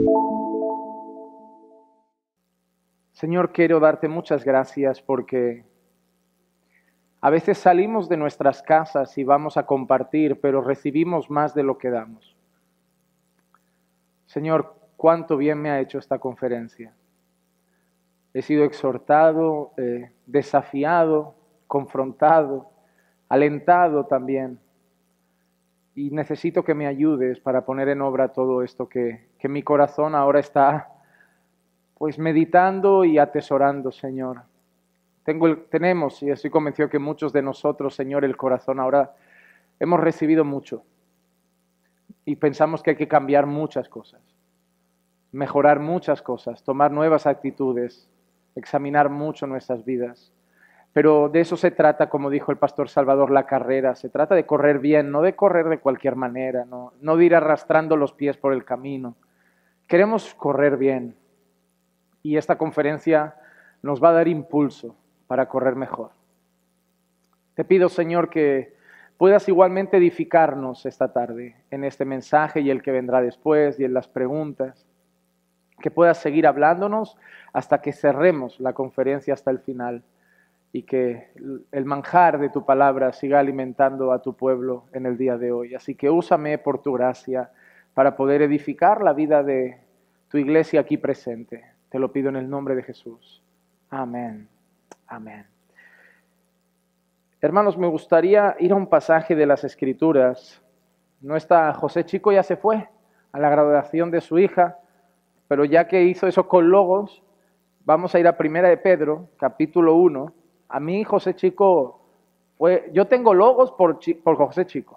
Señor, quiero darte muchas gracias porque a veces salimos de nuestras casas y vamos a compartir, pero recibimos más de lo que damos. Señor, cuánto bien me ha hecho esta conferencia. He sido exhortado, desafiado, confrontado, alentado también. Y necesito que me ayudes para poner en obra todo esto que mi corazón ahora está pues meditando y atesorando, Señor. Tenemos, y estoy convencido que muchos de nosotros, Señor, el corazón ahora hemos recibido mucho. Y pensamos que hay que cambiar muchas cosas, mejorar muchas cosas, tomar nuevas actitudes, examinar mucho nuestras vidas. Pero de eso se trata, como dijo el pastor Salvador, la carrera. Se trata de correr bien, no de correr de cualquier manera, no de ir arrastrando los pies por el camino. Queremos correr bien. Y esta conferencia nos va a dar impulso para correr mejor. Te pido, Señor, que puedas igualmente edificarnos esta tarde en este mensaje y el que vendrá después y en las preguntas. Que puedas seguir hablándonos hasta que cerremos la conferencia hasta el final y que el manjar de tu palabra siga alimentando a tu pueblo en el día de hoy. Así que úsame por tu gracia para poder edificar la vida de tu iglesia aquí presente. Te lo pido en el nombre de Jesús. Amén. Amén. Hermanos, me gustaría ir a un pasaje de las Escrituras. No está José Chico, ya se fue a la graduación de su hija, pero ya que hizo eso con Logos, vamos a ir a Primera de Pedro, capítulo 1. A mí José Chico yo tengo Logos por José Chico.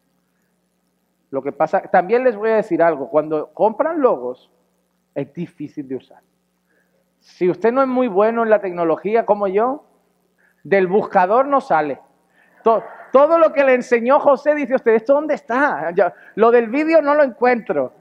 Lo que pasa, también les voy a decir algo, cuando compran Logos es difícil de usar. Si usted no es muy bueno en la tecnología como yo, del buscador no sale. Todo lo que le enseñó José, dice usted, ¿esto dónde está? Lo del vídeo no lo encuentro.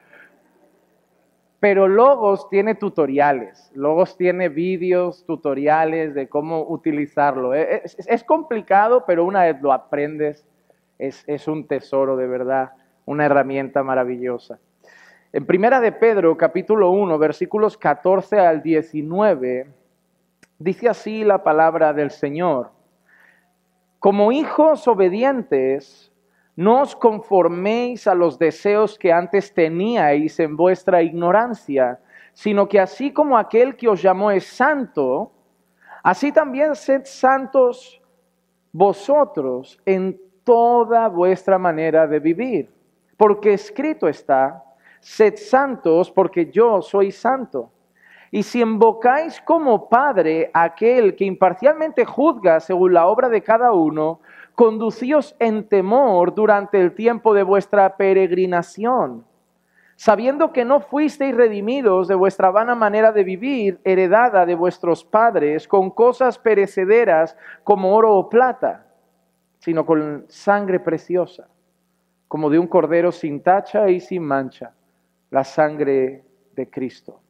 Pero Logos tiene tutoriales, Logos tiene vídeos, tutoriales de cómo utilizarlo. Es complicado, pero una vez lo aprendes, es un tesoro de verdad, una herramienta maravillosa. En Primera de Pedro, capítulo 1, versículos 14 al 19, dice así la palabra del Señor. Como hijos obedientes, no os conforméis a los deseos que antes teníais en vuestra ignorancia, sino que así como aquel que os llamó es santo, así también sed santos vosotros en toda vuestra manera de vivir. Porque escrito está, sed santos porque yo soy santo. Y si invocáis como Padre a aquel que imparcialmente juzga según la obra de cada uno, conducíos en temor durante el tiempo de vuestra peregrinación, sabiendo que no fuisteis redimidos de vuestra vana manera de vivir, heredada de vuestros padres, con cosas perecederas como oro o plata, sino con sangre preciosa, como de un cordero sin tacha y sin mancha, la sangre de Cristo.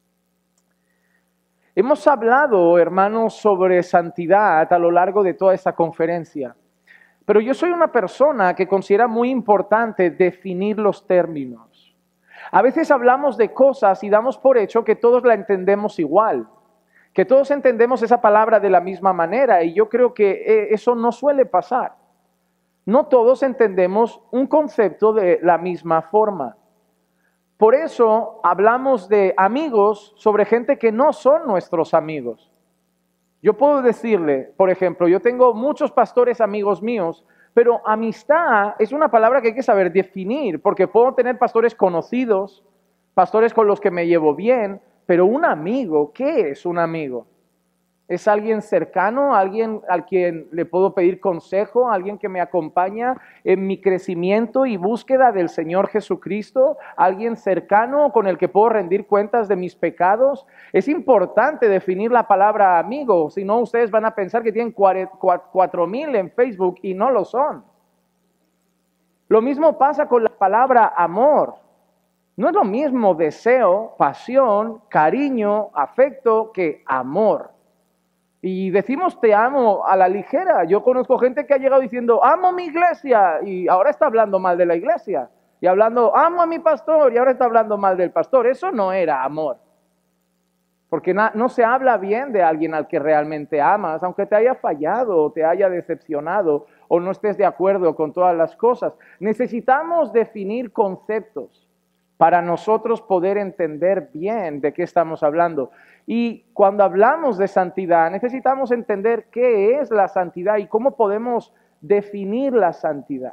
Hemos hablado, hermanos, sobre santidad a lo largo de toda esta conferencia, pero yo soy una persona que considera muy importante definir los términos. A veces hablamos de cosas y damos por hecho que todos la entendemos igual, que todos entendemos esa palabra de la misma manera, y yo creo que eso no suele pasar. No todos entendemos un concepto de la misma forma. Por eso hablamos de amigos sobre gente que no son nuestros amigos. Yo puedo decirle, por ejemplo, yo tengo muchos pastores amigos míos, pero amistad es una palabra que hay que saber definir, porque puedo tener pastores conocidos, pastores con los que me llevo bien, pero un amigo, ¿qué es un amigo? ¿Es alguien cercano, alguien al quien le puedo pedir consejo, alguien que me acompaña en mi crecimiento y búsqueda del Señor Jesucristo, alguien cercano con el que puedo rendir cuentas de mis pecados? Es importante definir la palabra amigo, si no ustedes van a pensar que tienen 4,000 en Facebook y no lo son. Lo mismo pasa con la palabra amor. No es lo mismo deseo, pasión, cariño, afecto que amor. Y decimos te amo a la ligera. Yo conozco gente que ha llegado diciendo amo mi iglesia y ahora está hablando mal de la iglesia. y hablando, amo a mi pastor, y ahora está hablando mal del pastor. Eso no era amor. Porque no se habla bien de alguien al que realmente amas, aunque te haya fallado o te haya decepcionado o no estés de acuerdo con todas las cosas. Necesitamos definir conceptos para nosotros poder entender bien de qué estamos hablando. Y cuando hablamos de santidad, necesitamos entender qué es la santidad y cómo podemos definir la santidad.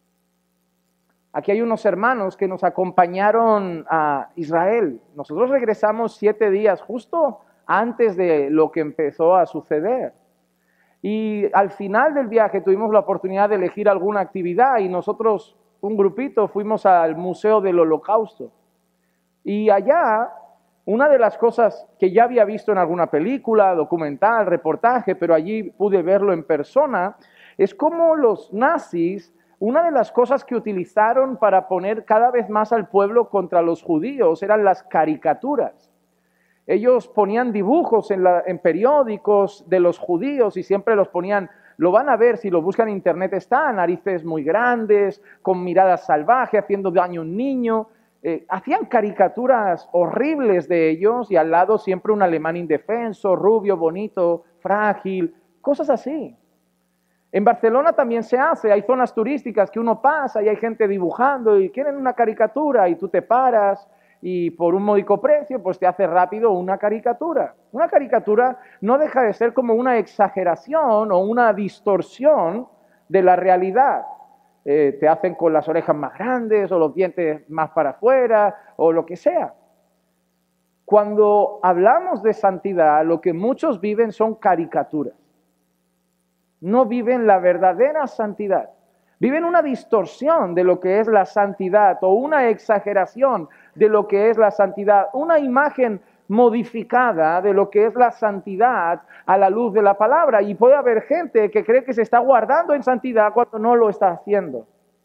Aquí hay unos hermanos que nos acompañaron a Israel. Nosotros regresamos 7 días justo antes de lo que empezó a suceder. Y al final del viaje tuvimos la oportunidad de elegir alguna actividad y nosotros, un grupito, fuimos al Museo del Holocausto. Y allá, una de las cosas que ya había visto en alguna película, documental, reportaje, pero allí pude verlo en persona, es cómo los nazis, una de las cosas que utilizaron para poner cada vez más al pueblo contra los judíos eran las caricaturas. Ellos ponían dibujos en periódicos de los judíos y siempre los ponían, lo van a ver si lo buscan en internet, está, narices muy grandes, con miradas salvajes, haciendo daño a un niño. Hacían caricaturas horribles de ellos y al lado siempre un alemán indefenso, rubio, bonito, frágil, cosas así. En Barcelona también se hace, hay zonas turísticas que uno pasa y hay gente dibujando y quieren una caricatura y tú te paras y por un módico precio pues te hace rápido una caricatura. Una caricatura no deja de ser como una exageración o una distorsión de la realidad. Te hacen con las orejas más grandes o los dientes más para afuera o lo que sea. Cuando hablamos de santidad, lo que muchos viven son caricaturas. No viven la verdadera santidad. Viven una distorsión de lo que es la santidad o una exageración de lo que es la santidad, una imagen modificada de lo que es la santidad a la luz de la palabra. Y puede haber gente que cree que se está guardando en santidad cuando no lo está haciendo.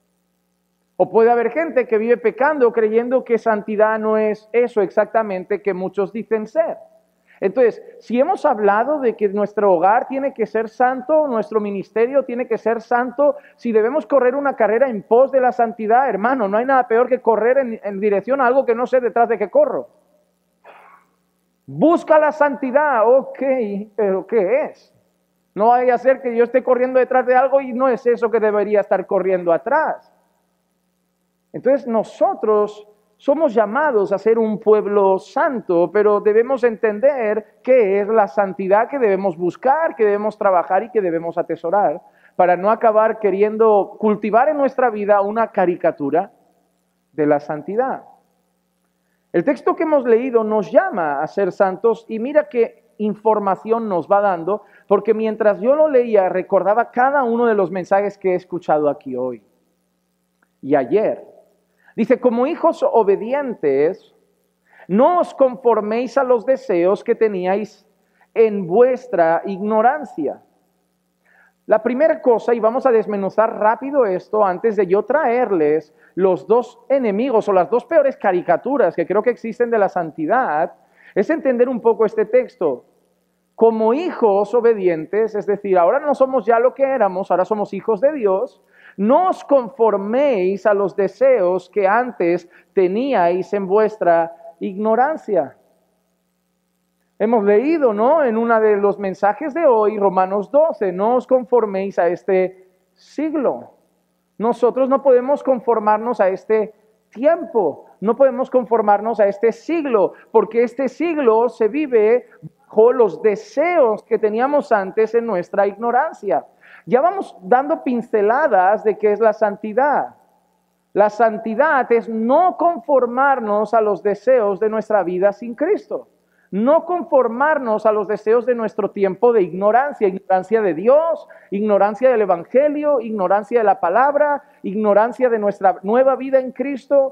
O puede haber gente que vive pecando creyendo que santidad no es eso exactamente que muchos dicen ser. Entonces, si hemos hablado de que nuestro hogar tiene que ser santo, nuestro ministerio tiene que ser santo, si debemos correr una carrera en pos de la santidad, hermano, no hay nada peor que correr en dirección a algo que no sé detrás de qué corro. Busca la santidad, ok, pero ¿qué es? No vaya a ser que yo esté corriendo detrás de algo y no es eso que debería estar corriendo atrás. Entonces nosotros somos llamados a ser un pueblo santo, pero debemos entender qué es la santidad que debemos buscar, que debemos trabajar y que debemos atesorar, para no acabar queriendo cultivar en nuestra vida una caricatura de la santidad. El texto que hemos leído nos llama a ser santos y mira qué información nos va dando, porque mientras yo lo leía recordaba cada uno de los mensajes que he escuchado aquí hoy y ayer. Dice, como hijos obedientes, no os conforméis a los deseos que teníais en vuestra ignorancia. La primera cosa, y vamos a desmenuzar rápido esto antes de yo traerles los dos enemigos o las dos peores caricaturas que creo que existen de la santidad, es entender un poco este texto. Como hijos obedientes, es decir, ahora no somos ya lo que éramos, ahora somos hijos de Dios. No os conforméis a los deseos que antes teníais en vuestra ignorancia. Hemos leído, ¿no? En uno de los mensajes de hoy, Romanos 12, no os conforméis a este siglo. Nosotros no podemos conformarnos a este tiempo, no podemos conformarnos a este siglo, porque este siglo se vive bajo los deseos que teníamos antes en nuestra ignorancia. Ya vamos dando pinceladas de qué es la santidad. La santidad es no conformarnos a los deseos de nuestra vida sin Cristo. No conformarnos a los deseos de nuestro tiempo de ignorancia. Ignorancia de Dios, ignorancia del Evangelio, ignorancia de la palabra, ignorancia de nuestra nueva vida en Cristo.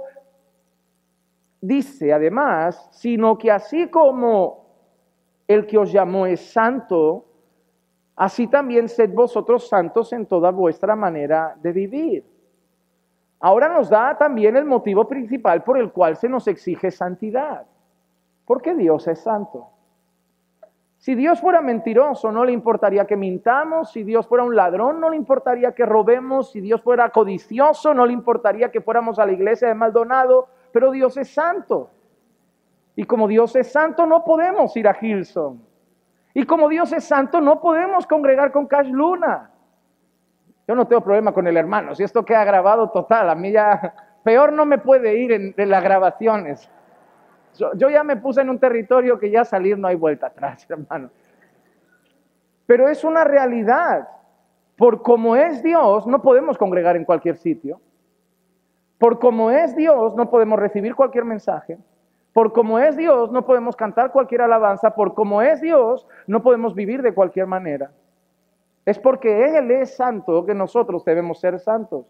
Dice además, sino que así como el que os llamó es santo, así también sed vosotros santos en toda vuestra manera de vivir. Ahora nos da también el motivo principal por el cual se nos exige santidad. Porque Dios es santo. Si Dios fuera mentiroso, no le importaría que mintamos. Si Dios fuera un ladrón, no le importaría que robemos. Si Dios fuera codicioso, no le importaría que fuéramos a la iglesia de Maldonado. Pero Dios es santo. Y como Dios es santo, no podemos ir a Hillsong. Y como Dios es santo, no podemos congregar con Cash Luna. Yo no tengo problema con el hermano. Si esto queda grabado, total, a mí ya peor no me puede ir en las grabaciones. Yo ya me puse en un territorio que ya salir no hay vuelta atrás, hermano. Pero es una realidad. Por como es Dios, no podemos congregar en cualquier sitio. Por como es Dios, no podemos recibir cualquier mensaje. Por como es Dios, no podemos cantar cualquier alabanza. Por como es Dios, no podemos vivir de cualquier manera. Es porque Él es santo que nosotros debemos ser santos.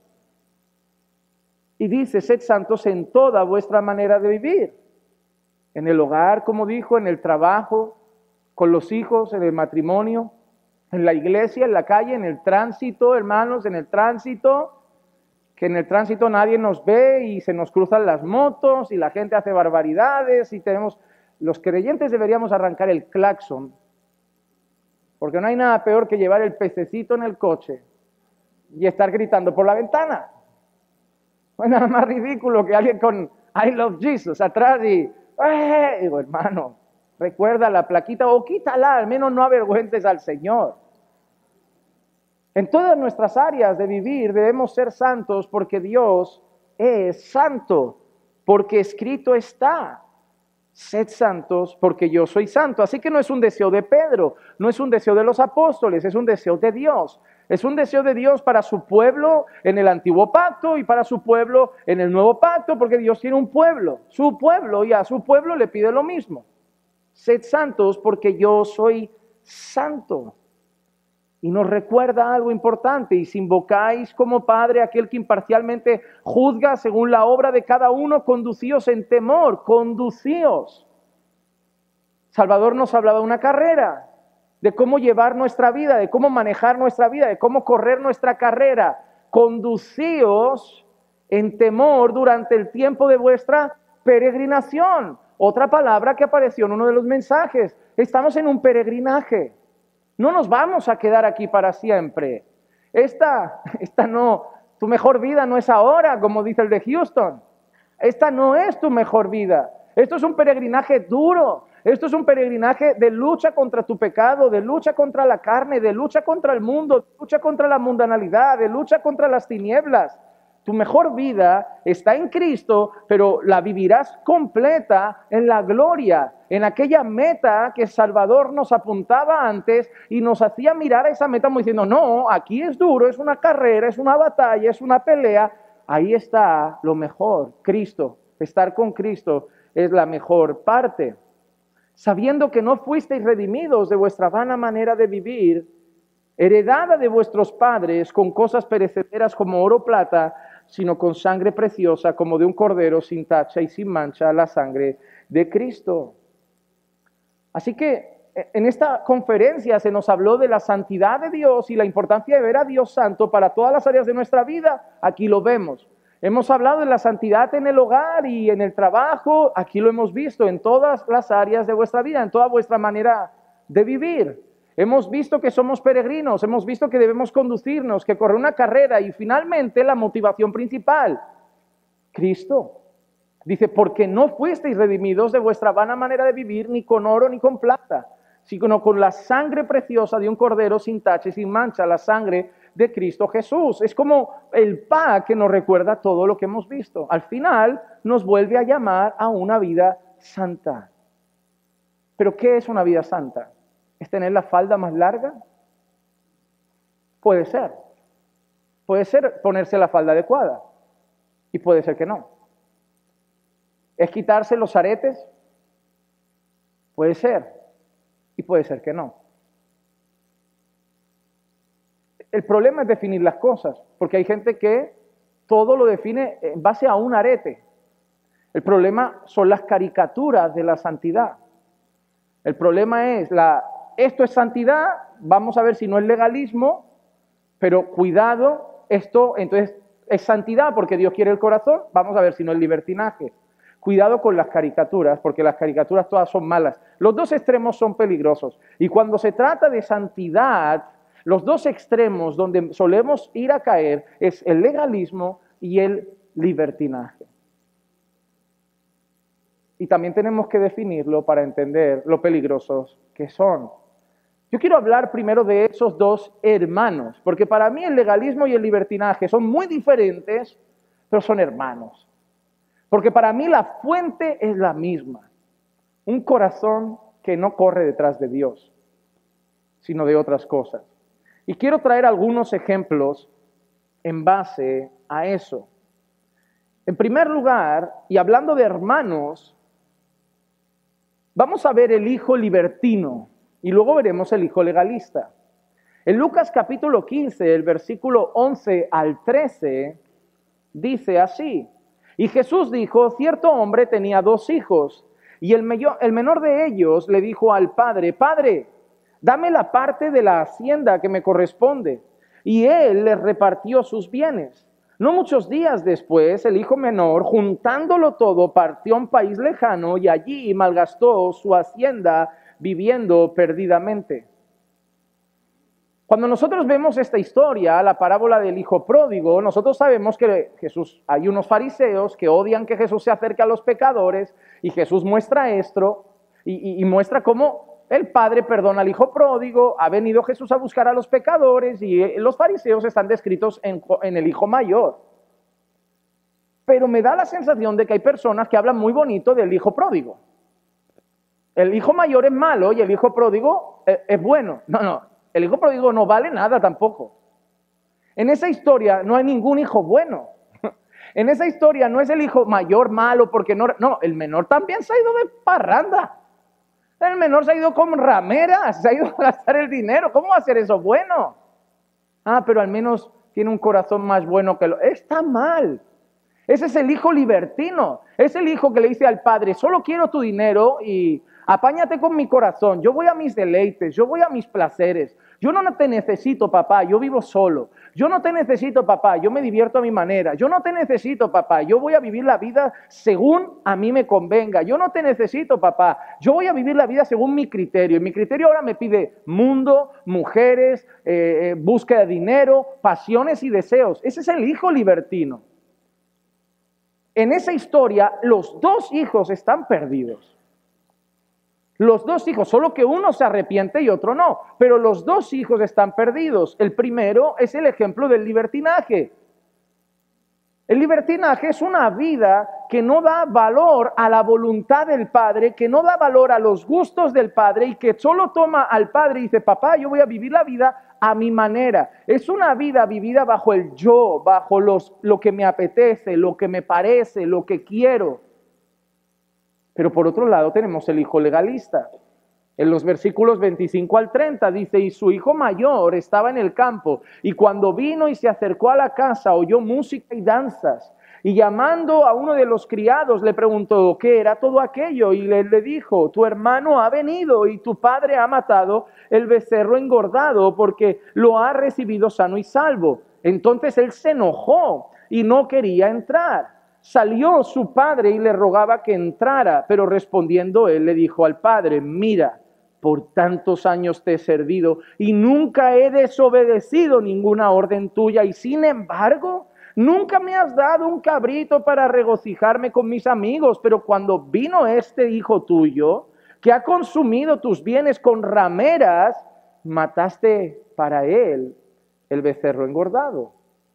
Y dice, sed santos en toda vuestra manera de vivir. En el hogar, como dijo, en el trabajo, con los hijos, en el matrimonio, en la iglesia, en la calle, en el tránsito, hermanos, en el tránsito. Que en el tránsito nadie nos ve y se nos cruzan las motos y la gente hace barbaridades y tenemos... Los creyentes deberíamos arrancar el claxon, porque no hay nada peor que llevar el pececito en el coche y estar gritando por la ventana. No hay nada más ridículo que alguien con I love Jesus atrás y... Digo, hermano, recuerda la plaquita o quítala, al menos no avergüences al Señor. En todas nuestras áreas de vivir debemos ser santos porque Dios es santo, porque escrito está. Sed santos porque yo soy santo. Así que no es un deseo de Pedro, no es un deseo de los apóstoles, es un deseo de Dios. Es un deseo de Dios para su pueblo en el antiguo pacto y para su pueblo en el nuevo pacto, porque Dios tiene un pueblo, su pueblo, y a su pueblo le pide lo mismo. Sed santos porque yo soy santo. Y nos recuerda algo importante, y si invocáis como Padre aquel que imparcialmente juzga según la obra de cada uno, conducíos en temor, conducíos. Salvador nos hablaba de una carrera, de cómo llevar nuestra vida, de cómo manejar nuestra vida, de cómo correr nuestra carrera. Conducíos en temor durante el tiempo de vuestra peregrinación. Otra palabra que apareció en uno de los mensajes. Estamos en un peregrinaje. No nos vamos a quedar aquí para siempre. Esta no, tu mejor vida no es ahora, como dice el de Houston. Esta no es tu mejor vida. Esto es un peregrinaje duro. Esto es un peregrinaje de lucha contra tu pecado, de lucha contra la carne, de lucha contra el mundo, de lucha contra la mundanalidad, de lucha contra las tinieblas. Tu mejor vida está en Cristo, pero la vivirás completa en la gloria, en aquella meta que Salvador nos apuntaba antes y nos hacía mirar a esa meta como diciendo, no, aquí es duro, es una carrera, es una batalla, es una pelea. Ahí está lo mejor, Cristo. Estar con Cristo es la mejor parte. Sabiendo que no fuisteis redimidos de vuestra vana manera de vivir, heredada de vuestros padres con cosas perecederas como oro o plata, sino con sangre preciosa como de un cordero sin tacha y sin mancha, la sangre de Cristo. Así que en esta conferencia se nos habló de la santidad de Dios y la importancia de ver a Dios santo para todas las áreas de nuestra vida. Aquí lo vemos. Hemos hablado de la santidad en el hogar y en el trabajo. Aquí lo hemos visto en todas las áreas de vuestra vida, en toda vuestra manera de vivir. Hemos visto que somos peregrinos, hemos visto que debemos conducirnos, que correr una carrera y finalmente la motivación principal, Cristo. Dice, porque no fuisteis redimidos de vuestra vana manera de vivir, ni con oro ni con plata, sino con la sangre preciosa de un cordero sin tacha y sin mancha, la sangre de Cristo Jesús. Es como el PA que nos recuerda todo lo que hemos visto. Al final nos vuelve a llamar a una vida santa. ¿Pero qué es una vida santa? ¿Es tener la falda más larga? Puede ser. Puede ser ponerse la falda adecuada. Y puede ser que no. ¿Es quitarse los aretes? Puede ser. Y puede ser que no. El problema es definir las cosas, porque hay gente que todo lo define en base a un arete. El problema son las caricaturas de la santidad. El problema es esto es santidad, vamos a ver si no es legalismo, pero cuidado, esto entonces es santidad porque Dios quiere el corazón, vamos a ver si no es libertinaje. Cuidado con las caricaturas, porque las caricaturas todas son malas. Los dos extremos son peligrosos. Y cuando se trata de santidad, los dos extremos donde solemos ir a caer es el legalismo y el libertinaje. Y también tenemos que definirlo para entender lo peligrosos que son. Yo quiero hablar primero de esos dos hermanos, porque para mí el legalismo y el libertinaje son muy diferentes, pero son hermanos. Porque para mí la fuente es la misma. Un corazón que no corre detrás de Dios, sino de otras cosas. Y quiero traer algunos ejemplos en base a eso. En primer lugar, y hablando de hermanos, vamos a ver el hijo libertino y luego veremos el hijo legalista. En Lucas capítulo 15, el versículo 11 al 13, dice así: y Jesús dijo, cierto hombre tenía 2 hijos, y el menor de ellos le dijo al padre, Padre, dame la parte de la hacienda que me corresponde. Y él les repartió sus bienes. No muchos días después, el hijo menor, juntándolo todo, partió a un país lejano y allí malgastó su hacienda viviendo perdidamente. Cuando nosotros vemos esta historia, la parábola del hijo pródigo, nosotros sabemos que hay unos fariseos que odian que Jesús se acerque a los pecadores, y Jesús muestra esto y muestra cómo el padre perdona al hijo pródigo, ha venido Jesús a buscar a los pecadores, y los fariseos están descritos en el hijo mayor. Pero me da la sensación de que hay personas que hablan muy bonito del hijo pródigo. El hijo mayor es malo y el hijo pródigo es bueno. No. El hijo pródigo no vale nada tampoco. En esa historia no hay ningún hijo bueno. En esa historia no es el hijo mayor malo porque no, el menor también se ha ido de parranda. El menor se ha ido con rameras, se ha ido a gastar el dinero. ¿Cómo va a ser eso bueno? Pero al menos tiene un corazón más bueno que lo... Está mal. Ese es el hijo libertino. Es el hijo que le dice al padre, solo quiero tu dinero y apáñate con mi corazón. Yo voy a mis deleites, yo voy a mis placeres. Yo no te necesito, papá, yo vivo solo. Yo no te necesito, papá, yo me divierto a mi manera. Yo no te necesito, papá, yo voy a vivir la vida según a mí me convenga. Yo no te necesito, papá, yo voy a vivir la vida según mi criterio. Y mi criterio ahora me pide mundo, mujeres, búsqueda de dinero, pasiones y deseos. Ese es el hijo libertino. En esa historia, los 2 hijos están perdidos. Los 2 hijos, solo que uno se arrepiente y otro no. Pero los 2 hijos están perdidos. El primero es el ejemplo del libertinaje. El libertinaje es una vida que no da valor a la voluntad del padre, que no da valor a los gustos del padre y que solo toma al padre y dice, papá, yo voy a vivir la vida a mi manera. Es una vida vivida bajo el yo, bajo lo que me apetece, lo que me parece, lo que quiero. Pero por otro lado tenemos el hijo legalista. En los versículos 25 al 30 dice, y su hijo mayor estaba en el campo, y cuando vino y se acercó a la casa, oyó música y danzas, y llamando a uno de los criados le preguntó, ¿qué era todo aquello? Y le dijo, tu hermano ha venido, y tu padre ha matado el becerro engordado, porque lo ha recibido sano y salvo. Entonces él se enojó y no quería entrar. Salió su padre y le rogaba que entrara, pero respondiendo él le dijo al padre, mira, por tantos años te he servido y nunca he desobedecido ninguna orden tuya, y sin embargo, nunca me has dado un cabrito para regocijarme con mis amigos, pero cuando vino este hijo tuyo, que ha consumido tus bienes con rameras, mataste para él el becerro engordado.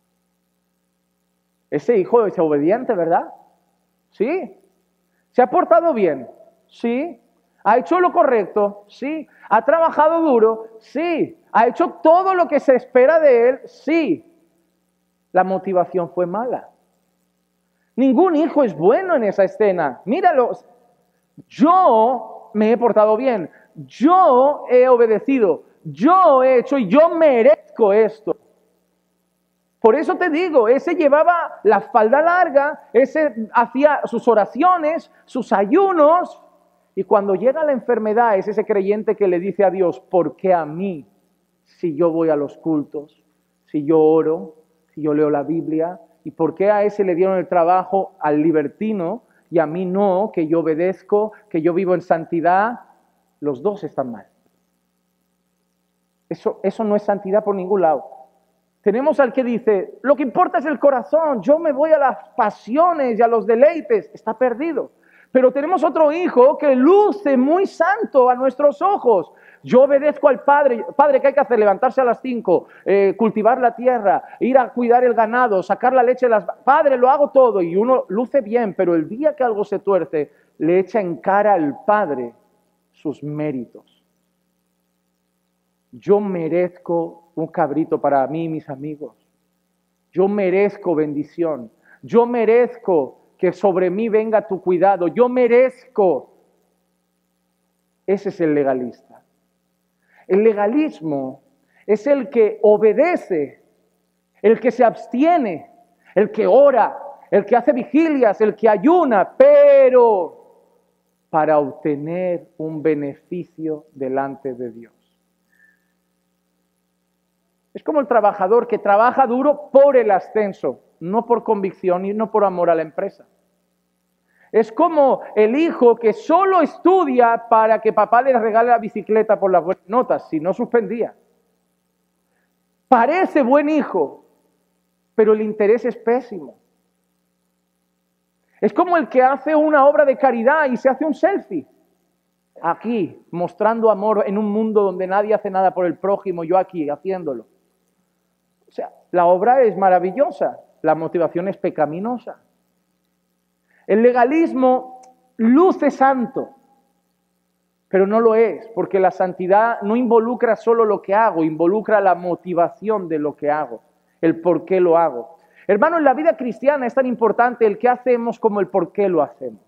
Ese hijo es obediente, ¿verdad? Sí. ¿Se ha portado bien? Sí. ¿Ha hecho lo correcto? Sí. ¿Ha trabajado duro? Sí. ¿Ha hecho todo lo que se espera de él? Sí. La motivación fue mala. Ningún hijo es bueno en esa escena. Míralos. Yo me he portado bien. Yo he obedecido. Yo he hecho y yo merezco esto. Por eso te digo, ese llevaba la falda larga, ese hacía sus oraciones, sus ayunos, y cuando llega la enfermedad es ese creyente que le dice a Dios, ¿por qué a mí? Si yo voy a los cultos, si yo oro, si yo leo la Biblia, ¿y por qué a ese le dieron el trabajo al libertino y a mí no, que yo obedezco, que yo vivo en santidad, los dos están mal. Eso no es santidad por ningún lado. Tenemos al que dice, lo que importa es el corazón, yo me voy a las pasiones y a los deleites, está perdido. Pero tenemos otro hijo que luce muy santo a nuestros ojos. Yo obedezco al padre. Padre, ¿qué hay que hacer? Levantarse a las 5, cultivar la tierra, ir a cuidar el ganado, sacar la leche de las... Padre, lo hago todo. Y uno luce bien, pero el día que algo se tuerce, le echa en cara al padre sus méritos. Yo merezco un cabrito para mí y mis amigos. Yo merezco bendición. Yo merezco que sobre mí venga tu cuidado. Yo merezco. Ese es el legalista. El legalismo es el que obedece, el que se abstiene, el que ora, el que hace vigilias, el que ayuna, pero para obtener un beneficio delante de Dios. Es como el trabajador que trabaja duro por el ascenso, no por convicción y no por amor a la empresa. Es como el hijo que solo estudia para que papá le regale la bicicleta por las buenas notas, si no suspendía. Parece buen hijo, pero el interés es pésimo. Es como el que hace una obra de caridad y se hace un selfie. Aquí, mostrando amor en un mundo donde nadie hace nada por el prójimo, yo aquí haciéndolo. O sea, la obra es maravillosa, la motivación es pecaminosa. El legalismo luce santo, pero no lo es, porque la santidad no involucra solo lo que hago, involucra la motivación de lo que hago, el por qué lo hago. Hermano, en la vida cristiana es tan importante el qué hacemos como el por qué lo hacemos.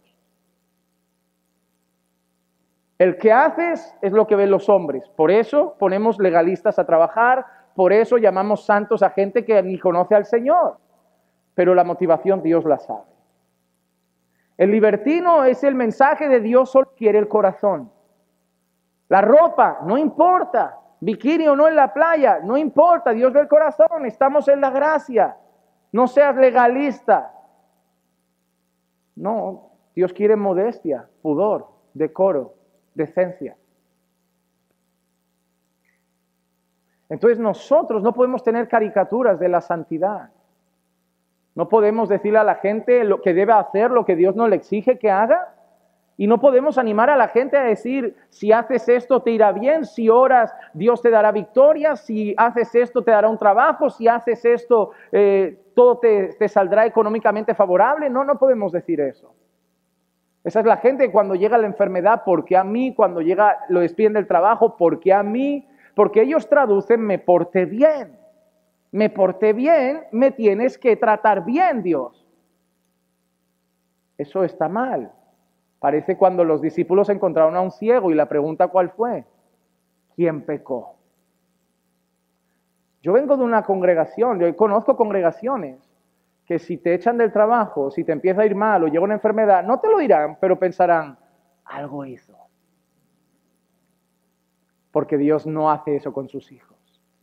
El que haces es lo que ven los hombres, por eso ponemos legalistas a trabajar, por eso llamamos santos a gente que ni conoce al Señor, pero la motivación Dios la sabe. El libertino es el mensaje de Dios, solo quiere el corazón. La ropa, no importa. Bikini o no en la playa, no importa. Dios ve el corazón, estamos en la gracia. No seas legalista. No, Dios quiere modestia, pudor, decoro, decencia. Entonces nosotros no podemos tener caricaturas de la santidad. No podemos decirle a la gente lo que debe hacer, lo que Dios no le exige que haga. Y no podemos animar a la gente a decir, si haces esto te irá bien, si oras Dios te dará victoria, si haces esto te dará un trabajo, si haces esto todo te saldrá económicamente favorable. No, no podemos decir eso. Esa es la gente cuando llega la enfermedad, ¿por qué a mí? Cuando llega, lo despiden del trabajo, ¿por qué a mí? Porque ellos traducen, me porté bien. Me porté bien, me tienes que tratar bien, Dios. Eso está mal. Parece cuando los discípulos encontraron a un ciego y la pregunta ¿cuál fue? ¿Quién pecó? Yo vengo de una congregación, yo conozco congregaciones que si te echan del trabajo, si te empieza a ir mal o llega una enfermedad, no te lo dirán, pero pensarán, algo hizo. Porque Dios no hace eso con sus hijos.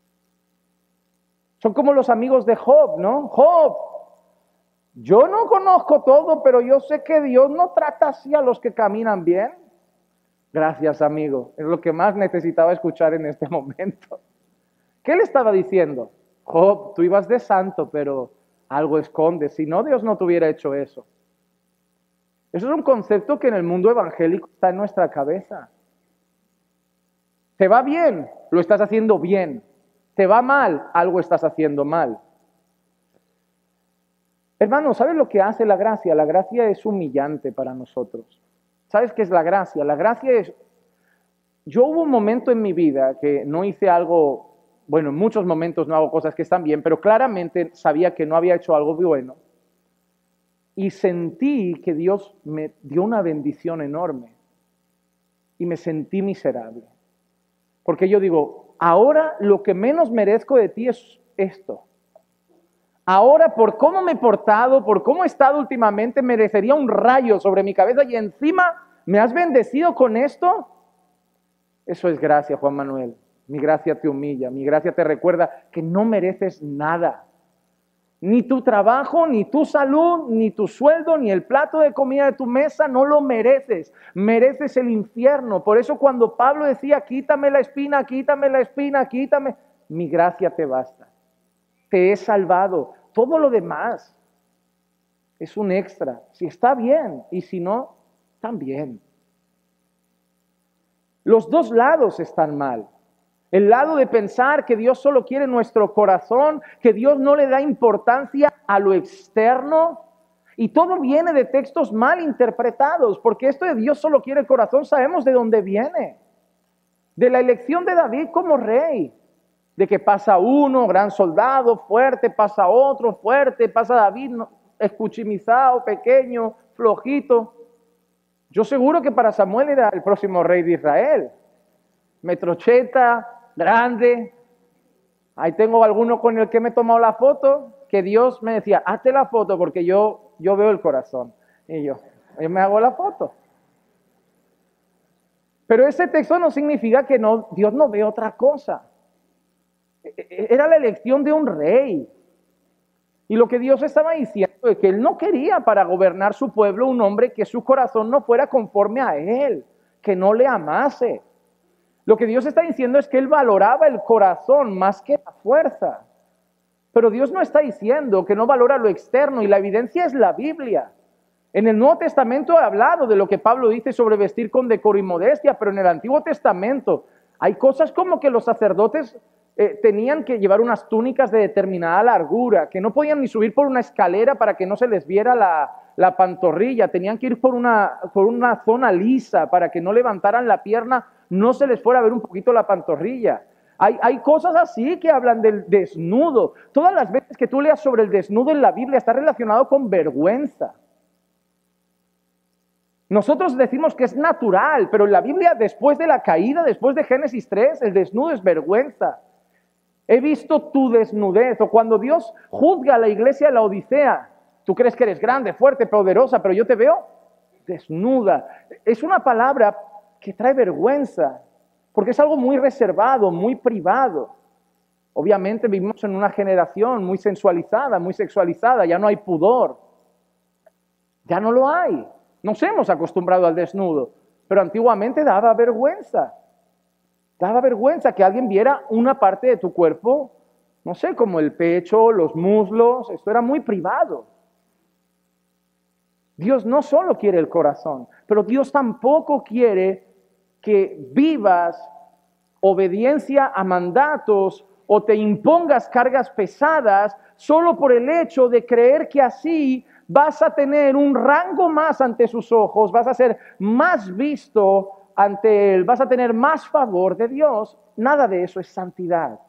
Son como los amigos de Job, ¿no? Job, yo no conozco todo, pero yo sé que Dios no trata así a los que caminan bien. Gracias, amigo. Es lo que más necesitaba escuchar en este momento. ¿Qué le estaba diciendo? Job, tú ibas de santo, pero algo escondes. Si no, Dios no te hubiera hecho eso. Eso es un concepto que en el mundo evangélico está en nuestra cabeza. ¿Te va bien? Lo estás haciendo bien. ¿Te va mal? Algo estás haciendo mal. Hermano, ¿sabes lo que hace la gracia? La gracia es humillante para nosotros. ¿Sabes qué es la gracia? La gracia es... Yo hubo un momento en mi vida que no hice algo... Bueno, en muchos momentos no hago cosas que están bien, pero claramente sabía que no había hecho algo bueno. Y sentí que Dios me dio una bendición enorme. Y me sentí miserable. Porque yo digo, ahora lo que menos merezco de ti es esto. Ahora, por cómo me he portado, por cómo he estado últimamente, merecería un rayo sobre mi cabeza y encima me has bendecido con esto. Eso es gracia, Juan Manuel. Mi gracia te humilla, mi gracia te recuerda que no mereces nada. Ni tu trabajo, ni tu salud, ni tu sueldo, ni el plato de comida de tu mesa no lo mereces. Mereces el infierno. Por eso cuando Pablo decía, quítame la espina, quítame la espina, quítame, mi gracia te basta. Te he salvado. Todo lo demás es un extra. Si está bien y si no, también. Los dos lados están mal. El lado de pensar que Dios solo quiere nuestro corazón, que Dios no le da importancia a lo externo. Y todo viene de textos mal interpretados, porque esto de Dios solo quiere el corazón, sabemos de dónde viene. De la elección de David como rey. De que pasa uno, gran soldado, fuerte, pasa otro, fuerte, pasa David, escuchimizado, pequeño, flojito. Yo seguro que para Samuel era el próximo rey de Israel. Metrocheta, grande. Ahí tengo alguno con el que me he tomado la foto, que Dios me decía, hazte la foto porque yo veo el corazón. Y yo me hago la foto. Pero ese texto no significa que Dios no ve otra cosa. Era la elección de un rey. Y lo que Dios estaba diciendo es que Él no quería para gobernar su pueblo un hombre que su corazón no fuera conforme a Él, que no le amase. Lo que Dios está diciendo es que Él valoraba el corazón más que la fuerza. Pero Dios no está diciendo que no valora lo externo, y la evidencia es la Biblia. En el Nuevo Testamento he hablado de lo que Pablo dice sobre vestir con decoro y modestia, pero en el Antiguo Testamento hay cosas como que los sacerdotes tenían que llevar unas túnicas de determinada largura, que no podían ni subir por una escalera para que no se les viera la pantorrilla, tenían que ir por una zona lisa para que no levantaran la pierna, no se les fuera a ver un poquito la pantorrilla. Hay cosas así que hablan del desnudo. Todas las veces que tú leas sobre el desnudo en la Biblia está relacionado con vergüenza. Nosotros decimos que es natural, pero en la Biblia, después de la caída, después de Génesis 3, el desnudo es vergüenza. He visto tu desnudez. O cuando Dios juzga a la iglesia de la Odisea, tú crees que eres grande, fuerte, poderosa, pero yo te veo desnuda. Es una palabra que trae vergüenza, porque es algo muy reservado, muy privado. Obviamente vivimos en una generación muy sensualizada, muy sexualizada, ya no hay pudor. Ya no lo hay. Nos hemos acostumbrado al desnudo, pero antiguamente daba vergüenza. Daba vergüenza que alguien viera una parte de tu cuerpo, no sé, como el pecho, los muslos. Esto era muy privado. Dios no solo quiere el corazón, pero Dios tampoco quiere que vivas obediencia a mandatos o te impongas cargas pesadas solo por el hecho de creer que así vas a tener un rango más ante sus ojos, vas a ser más visto ante Él, vas a tener más favor de Dios. Nada de eso es santidad.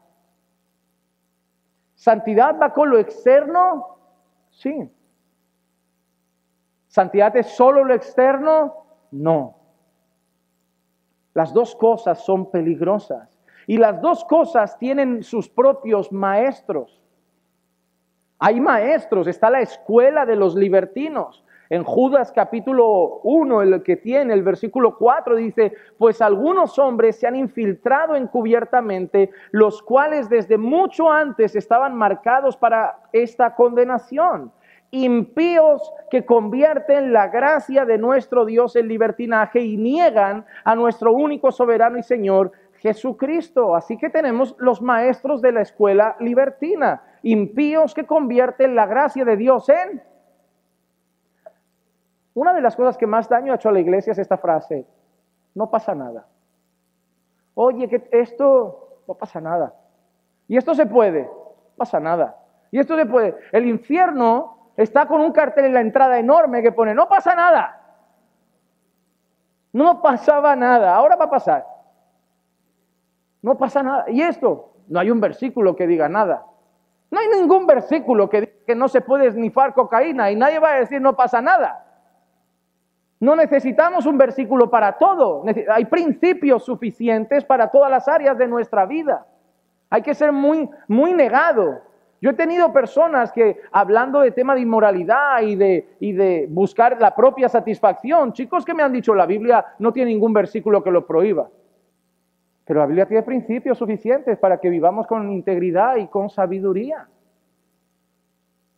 ¿Santidad va con lo externo? Sí. ¿Santidad es solo lo externo? No. Las dos cosas son peligrosas. Y las dos cosas tienen sus propios maestros. Hay maestros, está la escuela de los libertinos. En Judas capítulo 1, el que tiene el versículo 4 dice, pues algunos hombres se han infiltrado encubiertamente, los cuales desde mucho antes estaban marcados para esta condenación. Impíos que convierten la gracia de nuestro Dios en libertinaje y niegan a nuestro único soberano y Señor Jesucristo. Así que tenemos los maestros de la escuela libertina, impíos que convierten la gracia de Dios en... Una de las cosas que más daño ha hecho a la iglesia es esta frase: no pasa nada. Oye, que esto no pasa nada. Y esto se puede, no pasa nada. Y esto se puede. El infierno está con un cartel en la entrada enorme que pone, no pasa nada. No pasaba nada, ahora va a pasar. No pasa nada. ¿Y esto? No hay un versículo que diga nada. No hay ningún versículo que diga que no se puede esnifar cocaína y nadie va a decir no pasa nada. No necesitamos un versículo para todo. Hay principios suficientes para todas las áreas de nuestra vida. Hay que ser muy negado. Yo he tenido personas que, hablando de tema de inmoralidad y de buscar la propia satisfacción, chicos que me han dicho, la Biblia no tiene ningún versículo que lo prohíba. Pero la Biblia tiene principios suficientes para que vivamos con integridad y con sabiduría.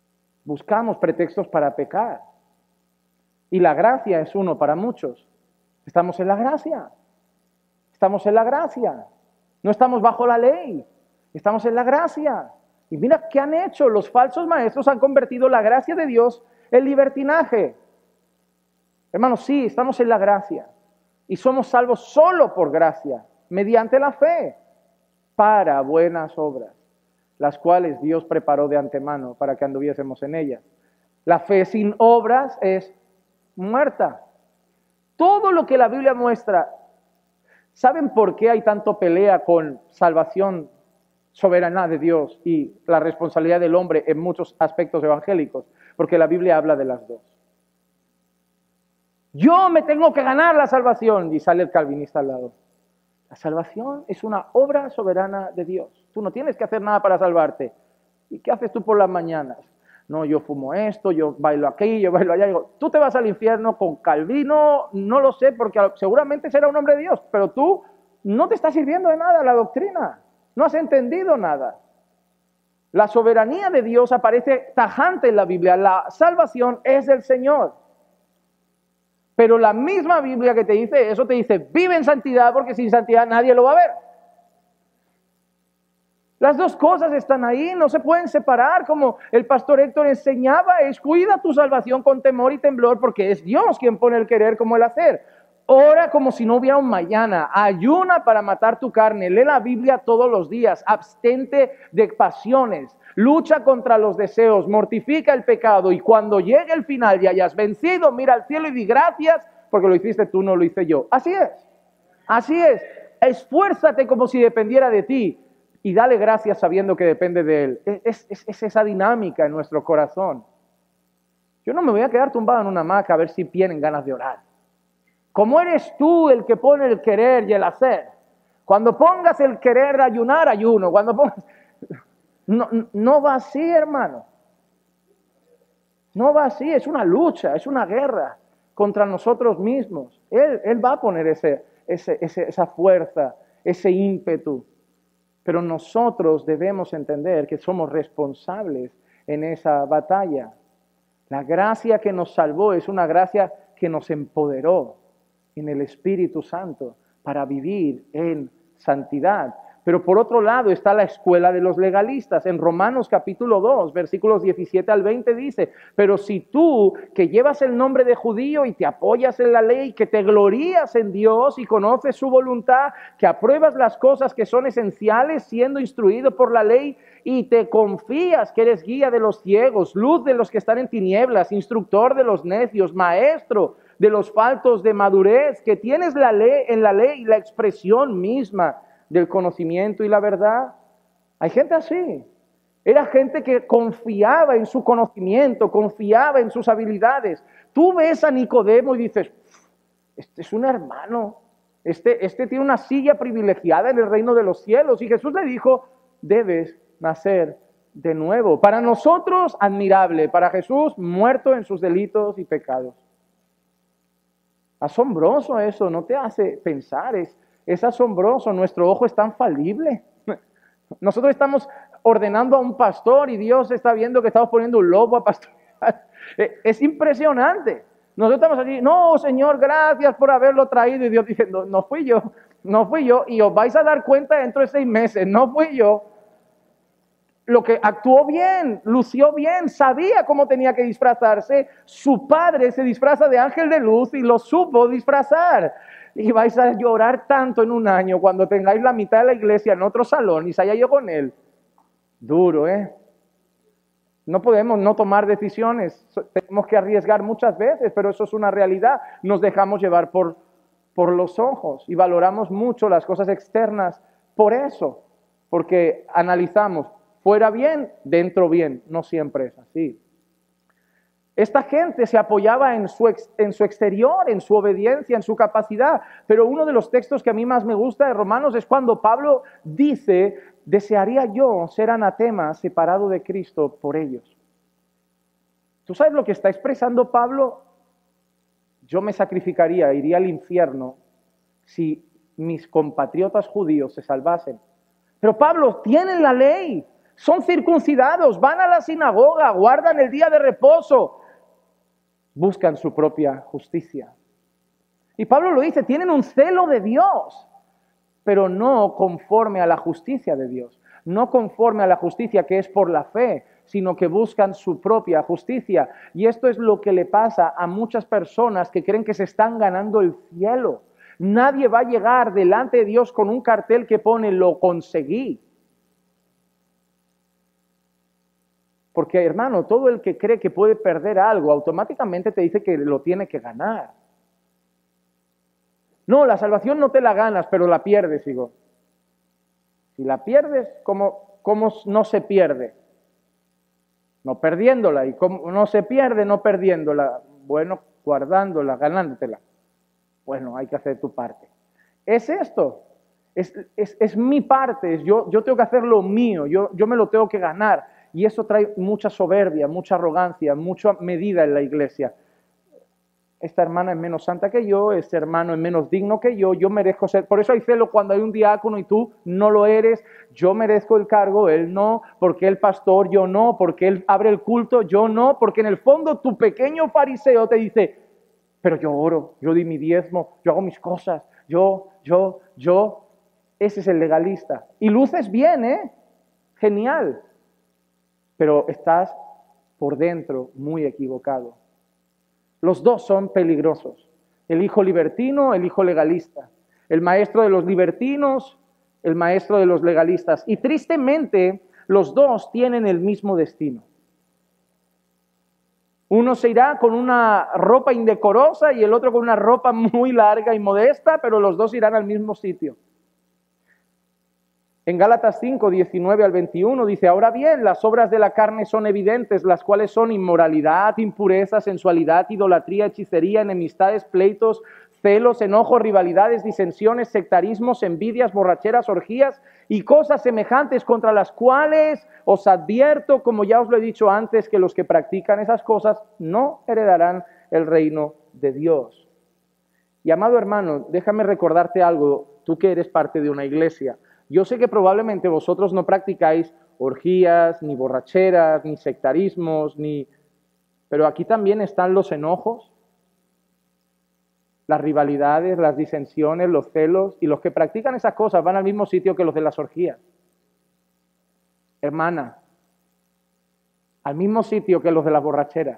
Buscamos pretextos para pecar. Y la gracia es uno para muchos. Estamos en la gracia. Estamos en la gracia. No estamos bajo la ley. Estamos en la gracia. Y mira qué han hecho. Los falsos maestros han convertido la gracia de Dios en libertinaje. Hermanos, sí, estamos en la gracia. Y somos salvos solo por gracia, mediante la fe, para buenas obras, las cuales Dios preparó de antemano para que anduviésemos en ellas. La fe sin obras es muerta. Todo lo que la Biblia muestra. ¿Saben por qué hay tanto pelea con salvación soberana de Dios y la responsabilidad del hombre en muchos aspectos evangélicos? Porque la Biblia habla de las dos. Yo me tengo que ganar la salvación, y sale el calvinista al lado. La salvación es una obra soberana de Dios. Tú no tienes que hacer nada para salvarte. ¿Y qué haces tú por las mañanas? No, yo fumo esto, yo bailo aquí, yo bailo allá. Digo, tú te vas al infierno con Calvino, no lo sé, porque seguramente será un hombre de Dios, pero tú no te está sirviendo de nada la doctrina. No has entendido nada. La soberanía de Dios aparece tajante en la Biblia. La salvación es del Señor. Pero la misma Biblia que te dice eso, te dice, vive en santidad, porque sin santidad nadie lo va a ver. Las dos cosas están ahí, no se pueden separar, como el pastor Héctor enseñaba, es cuida tu salvación con temor y temblor, porque es Dios quien pone el querer como el hacer. Ora como si no hubiera un mañana, ayuna para matar tu carne, lee la Biblia todos los días, abstente de pasiones, lucha contra los deseos, mortifica el pecado, y cuando llegue el final y hayas vencido, mira al cielo y di gracias, porque lo hiciste tú, no lo hice yo. Así es, esfuérzate como si dependiera de ti, y dale gracias sabiendo que depende de Él. Es esa dinámica en nuestro corazón. Yo no me voy a quedar tumbado en una hamaca a ver si tienen ganas de orar. Como eres tú el que pone el querer y el hacer. Cuando pongas el querer ayunar, ayuno. Cuando pongas... No va así, hermano. No va así, es una lucha, es una guerra contra nosotros mismos. Él va a poner esa fuerza, ese ímpetu. Pero nosotros debemos entender que somos responsables en esa batalla. La gracia que nos salvó es una gracia que nos empoderó en el Espíritu Santo para vivir en santidad. Pero por otro lado está la escuela de los legalistas. En Romanos capítulo 2, versículos 17 al 20 dice, pero si tú que llevas el nombre de judío y te apoyas en la ley, que te glorías en Dios y conoces su voluntad, que apruebas las cosas que son esenciales siendo instruido por la ley y te confías que eres guía de los ciegos, luz de los que están en tinieblas, instructor de los necios, maestro de los faltos de madurez, que tienes en la ley la expresión misma del conocimiento y la verdad. Hay gente así. Era gente que confiaba en su conocimiento, confiaba en sus habilidades. Tú ves a Nicodemo y dices, este es un hermano, este tiene una silla privilegiada en el reino de los cielos. Y Jesús le dijo, debes nacer de nuevo. Para nosotros, admirable. Para Jesús, muerto en sus delitos y pecados. Asombroso eso, no te hace pensar, es asombroso, nuestro ojo es tan falible. Nosotros estamos ordenando a un pastor y Dios está viendo que estamos poniendo un lobo a pastorear. Es impresionante. Nosotros estamos allí, no, Señor, gracias por haberlo traído. Y Dios dice, no fui yo, y os vais a dar cuenta dentro de 6 meses, no fui yo. Lo que actuó bien, lució bien, sabía cómo tenía que disfrazarse. Su padre se disfraza de ángel de luz y lo supo disfrazar. Y vais a llorar tanto en un año cuando tengáis la mitad de la iglesia en otro salón y se haya yo con él. Duro, ¿eh? No podemos no tomar decisiones. Tenemos que arriesgar muchas veces, pero eso es una realidad. Nos dejamos llevar por los ojos y valoramos mucho las cosas externas por eso. Porque analizamos. Fuera bien, dentro bien. No siempre es así. Esta gente se apoyaba en su exterior, en su obediencia, en su capacidad. Pero uno de los textos que a mí más me gusta de Romanos es cuando Pablo dice, desearía yo ser anatema, separado de Cristo por ellos. ¿Tú sabes lo que está expresando Pablo? Yo me sacrificaría, iría al infierno si mis compatriotas judíos se salvasen. Pero Pablo, tienen la ley. Son circuncidados, van a la sinagoga, guardan el día de reposo, buscan su propia justicia. Y Pablo lo dice, tienen un celo de Dios, pero no conforme a la justicia de Dios, no conforme a la justicia que es por la fe, sino que buscan su propia justicia. Y esto es lo que le pasa a muchas personas que creen que se están ganando el cielo. Nadie va a llegar delante de Dios con un cartel que pone "lo conseguí". Porque, hermano, todo el que cree que puede perder algo, automáticamente te dice que lo tiene que ganar. No, la salvación no te la ganas, pero la pierdes, digo. Si la pierdes, ¿cómo no se pierde? No perdiéndola. ¿Y cómo no se pierde? No perdiéndola. Bueno, guardándola, ganándotela. Bueno, hay que hacer tu parte. Es esto. Es mi parte. Yo tengo que hacer lo mío. Yo me lo tengo que ganar. Y eso trae mucha soberbia, mucha arrogancia, mucha medida en la iglesia. Esta hermana es menos santa que yo, este hermano es menos digno que yo merezco ser. Por eso hay celo cuando hay un diácono y tú no lo eres. Yo merezco el cargo, él no. Porque el pastor, yo no. Porque él abre el culto, yo no. Porque en el fondo tu pequeño fariseo te dice, pero yo oro, yo di mi diezmo, yo hago mis cosas, yo. Ese es el legalista. Y luces bien, genial. Pero estás por dentro muy equivocado. Los dos son peligrosos. El hijo libertino, el hijo legalista. El maestro de los libertinos, el maestro de los legalistas. Y tristemente, los dos tienen el mismo destino. Uno se irá con una ropa indecorosa y el otro con una ropa muy larga y modesta, pero los dos irán al mismo sitio. En Gálatas 5, 19 al 21 dice, ahora bien, las obras de la carne son evidentes, las cuales son inmoralidad, impureza, sensualidad, idolatría, hechicería, enemistades, pleitos, celos, enojos, rivalidades, disensiones, sectarismos, envidias, borracheras, orgías y cosas semejantes contra las cuales os advierto, como ya os lo he dicho antes, que los que practican esas cosas no heredarán el reino de Dios. Y amado hermano, déjame recordarte algo, tú que eres parte de una iglesia. Yo sé que probablemente vosotros no practicáis orgías, ni borracheras, ni sectarismos, pero aquí también están los enojos, las rivalidades, las disensiones, los celos, y los que practican esas cosas van al mismo sitio que los de las orgías. Hermana, al mismo sitio que los de las borracheras.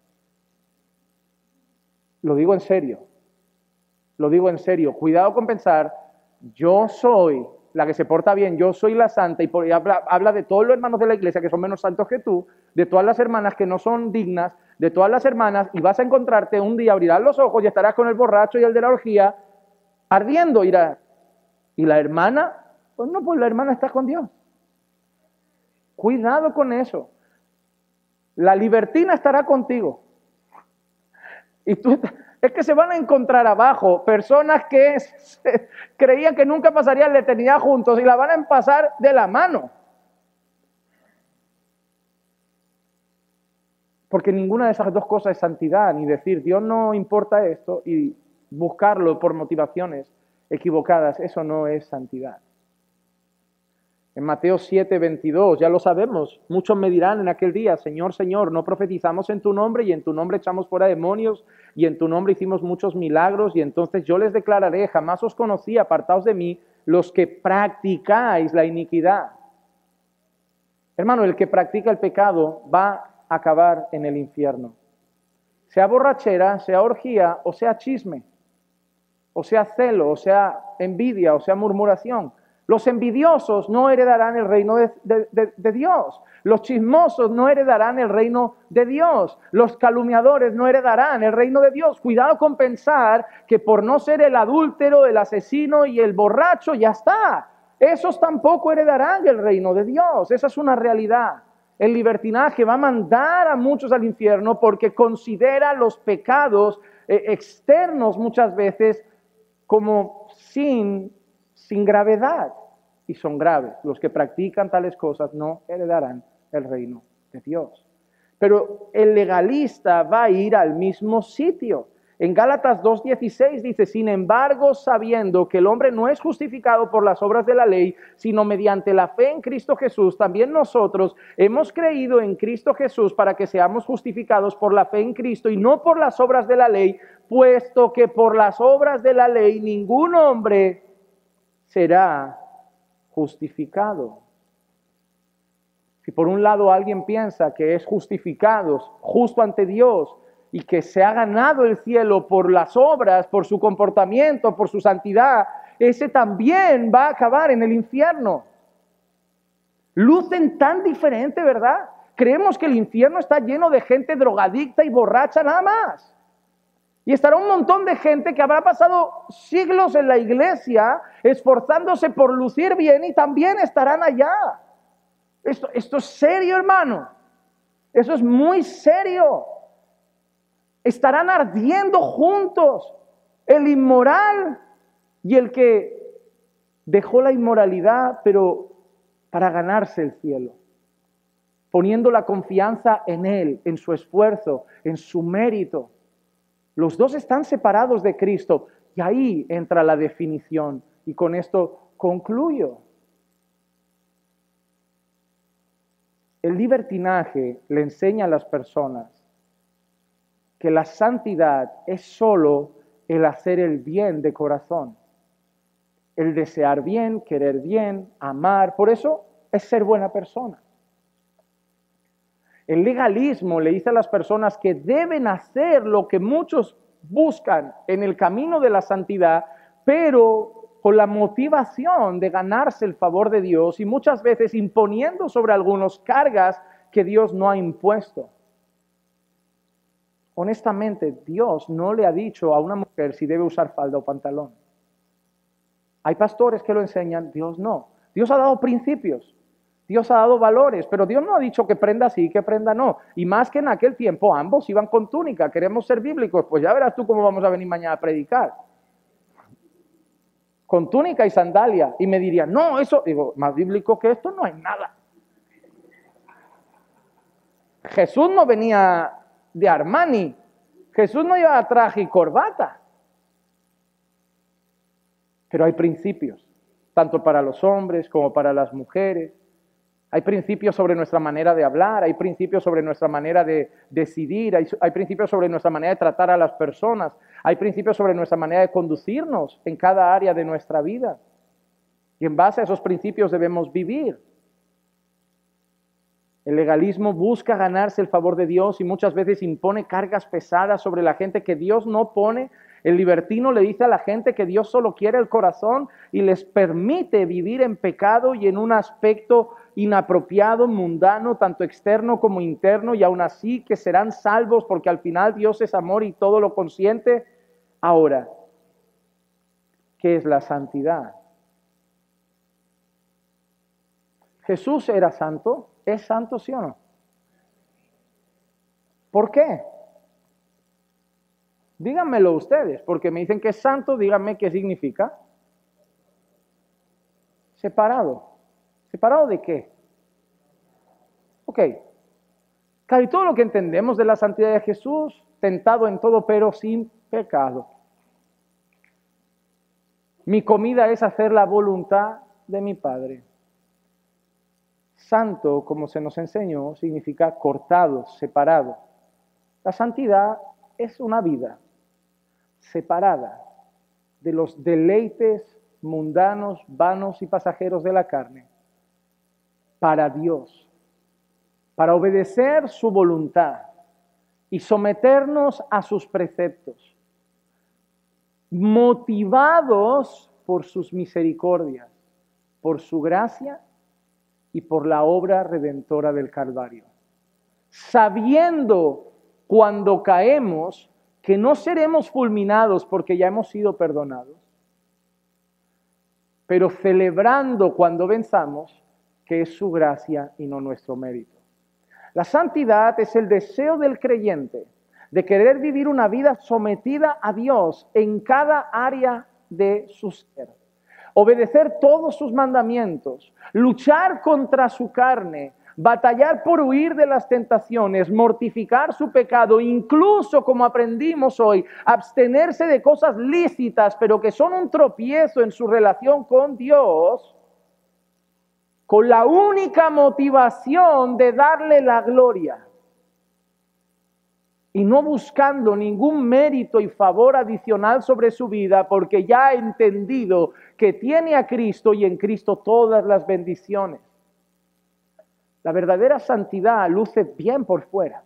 Lo digo en serio. Lo digo en serio. Cuidado con pensar, yo soy la que se porta bien, yo soy la santa, y habla de todos los hermanos de la iglesia que son menos santos que tú, de todas las hermanas que no son dignas, de todas las hermanas, y vas a encontrarte un día, abrirás los ojos y estarás con el borracho y el de la orgía, ardiendo irás. Y la hermana, pues la hermana está con Dios. Cuidado con eso. La libertina estará contigo. Y tú es que se van a encontrar abajo personas que creían que nunca pasarían la eternidad juntos y la van a pasar de la mano. Porque ninguna de esas dos cosas es santidad, ni decir Dios no importa esto y buscarlo por motivaciones equivocadas, eso no es santidad. En Mateo 7, 22, ya lo sabemos, muchos me dirán en aquel día, Señor, Señor, no profetizamos en tu nombre y en tu nombre echamos fuera demonios y en tu nombre hicimos muchos milagros, y entonces yo les declararé, jamás os conocí, apartaos de mí, los que practicáis la iniquidad. Hermano, el que practica el pecado va a acabar en el infierno. Sea borrachera, sea orgía, o sea chisme, o sea celo, o sea envidia, o sea murmuración. Los envidiosos no heredarán el reino de Dios. Los chismosos no heredarán el reino de Dios. Los calumniadores no heredarán el reino de Dios. Cuidado con pensar que por no ser el adúltero, el asesino y el borracho, ya está. Esos tampoco heredarán el reino de Dios. Esa es una realidad. El libertinaje va a mandar a muchos al infierno porque considera los pecados externos muchas veces como sin gravedad, y son graves. Los que practican tales cosas no heredarán el reino de Dios. Pero el legalista va a ir al mismo sitio. En Gálatas 2:16 dice, sin embargo, sabiendo que el hombre no es justificado por las obras de la ley, sino mediante la fe en Cristo Jesús, también nosotros hemos creído en Cristo Jesús para que seamos justificados por la fe en Cristo y no por las obras de la ley, puesto que por las obras de la ley ningún hombre será justificado. Si por un lado alguien piensa que es justificado, justo ante Dios, y que se ha ganado el cielo por las obras, por su comportamiento, por su santidad, ese también va a acabar en el infierno. Lucen tan diferente, ¿verdad? Creemos que el infierno está lleno de gente drogadicta y borracha nada más. Y estará un montón de gente que habrá pasado siglos en la iglesia esforzándose por lucir bien y también estarán allá. Esto es serio, hermano. Eso es muy serio. Estarán ardiendo juntos el inmoral y el que dejó la inmoralidad, pero para ganarse el cielo, poniendo la confianza en Él, en su esfuerzo, en su mérito. Los dos están separados de Cristo y ahí entra la definición. Y con esto concluyo. El libertinaje le enseña a las personas que la santidad es solo el hacer el bien de corazón, el desear bien, querer bien, amar. Por eso es ser buena persona. El legalismo le dice a las personas que deben hacer lo que muchos buscan en el camino de la santidad, pero con la motivación de ganarse el favor de Dios y muchas veces imponiendo sobre algunos cargas que Dios no ha impuesto. Honestamente, Dios no le ha dicho a una mujer si debe usar falda o pantalón. Hay pastores que lo enseñan, Dios no. Dios ha dado principios, Dios ha dado valores, pero Dios no ha dicho que prenda sí, que prenda no. Y más que en aquel tiempo ambos iban con túnica. Queremos ser bíblicos, pues ya verás tú cómo vamos a venir mañana a predicar. Con túnica y sandalia. Y me dirían, no, eso, digo, más bíblico que esto no hay nada. Jesús no venía de Armani. Jesús no llevaba traje y corbata. Pero hay principios, tanto para los hombres como para las mujeres. Hay principios sobre nuestra manera de hablar, hay principios sobre nuestra manera de decidir, hay principios sobre nuestra manera de tratar a las personas, hay principios sobre nuestra manera de conducirnos en cada área de nuestra vida. Y en base a esos principios debemos vivir. El legalismo busca ganarse el favor de Dios y muchas veces impone cargas pesadas sobre la gente que Dios no pone. El libertino le dice a la gente que Dios solo quiere el corazón y les permite vivir en pecado y en un aspecto inapropiado, mundano, tanto externo como interno, y aún así que serán salvos porque al final Dios es amor y todo lo consiente. Ahora, ¿qué es la santidad? ¿Jesús era santo? ¿Es santo, sí o no? ¿Por qué? Díganmelo ustedes, porque me dicen que es santo, díganme qué significa. Separado. ¿Separado de qué? Ok. Casi todo lo que entendemos de la santidad de Jesús, tentado en todo, pero sin pecado. Mi comida es hacer la voluntad de mi Padre. Santo, como se nos enseñó, significa cortado, separado. La santidad es una vida separada de los deleites mundanos, vanos y pasajeros de la carne, para Dios, para obedecer su voluntad y someternos a sus preceptos, motivados por sus misericordias, por su gracia y por la obra redentora del Calvario, sabiendo cuando caemos que no seremos fulminados porque ya hemos sido perdonados, pero celebrando cuando venzamos que es su gracia y no nuestro mérito. La santidad es el deseo del creyente de querer vivir una vida sometida a Dios en cada área de su ser. Obedecer todos sus mandamientos, luchar contra su carne, Batallar por huir de las tentaciones, mortificar su pecado, incluso como aprendimos hoy, abstenerse de cosas lícitas, pero que son un tropiezo en su relación con Dios, con la única motivación de darle la gloria. Y no buscando ningún mérito y favor adicional sobre su vida, porque ya ha entendido que tiene a Cristo y en Cristo todas las bendiciones. La verdadera santidad luce bien por fuera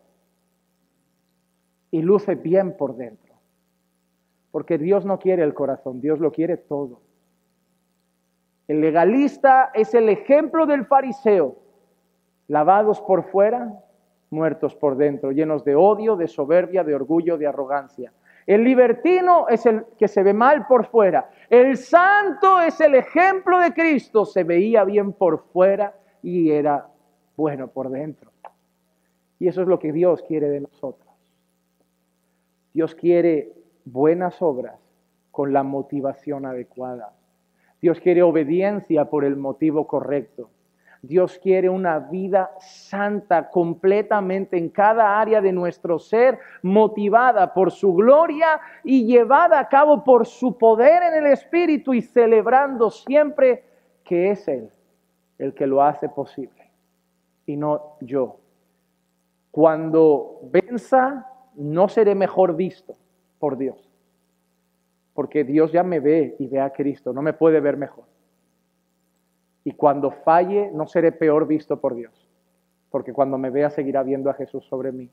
y luce bien por dentro. Porque Dios no quiere el corazón, Dios lo quiere todo. El legalista es el ejemplo del fariseo, lavados por fuera, muertos por dentro, llenos de odio, de soberbia, de orgullo, de arrogancia. El libertino es el que se ve mal por fuera. El santo es el ejemplo de Cristo, se veía bien por fuera y era bueno por dentro. Y eso es lo que Dios quiere de nosotros. Dios quiere buenas obras con la motivación adecuada. Dios quiere obediencia por el motivo correcto. Dios quiere una vida santa completamente en cada área de nuestro ser, motivada por su gloria y llevada a cabo por su poder en el Espíritu y celebrando siempre que es Él el que lo hace posible y no yo. Cuando venza, no seré mejor visto por Dios, porque Dios ya me ve y ve a Cristo, no me puede ver mejor. Y cuando falle, no seré peor visto por Dios, porque cuando me vea seguirá viendo a Jesús sobre mí.